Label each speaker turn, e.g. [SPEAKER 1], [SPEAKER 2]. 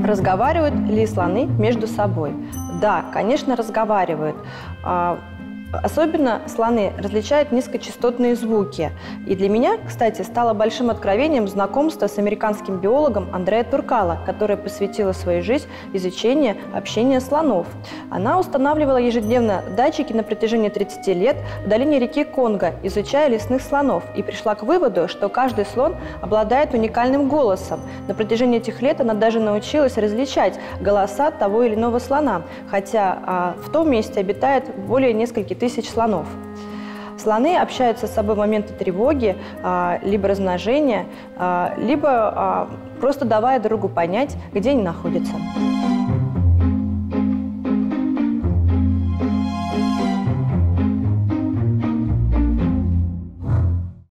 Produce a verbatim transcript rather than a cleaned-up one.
[SPEAKER 1] Разговаривают ли слоны между собой? Да, конечно, разговаривают. Особенно слоны различают низкочастотные звуки. И для меня, кстати, стало большим откровением знакомство с американским биологом Андреа Туркало, которая посвятила свою жизнь изучению общения слонов. Она устанавливала ежедневно датчики на протяжении тридцати лет в долине реки Конго, изучая лесных слонов, и пришла к выводу, что каждый слон обладает уникальным голосом. На протяжении этих лет она даже научилась различать голоса того или иного слона, хотя а, в том месте обитает более нескольких тысяч слонов. Слоны общаются с собой в моменты тревоги, либо размножения, либо просто давая другу понять, где они находятся.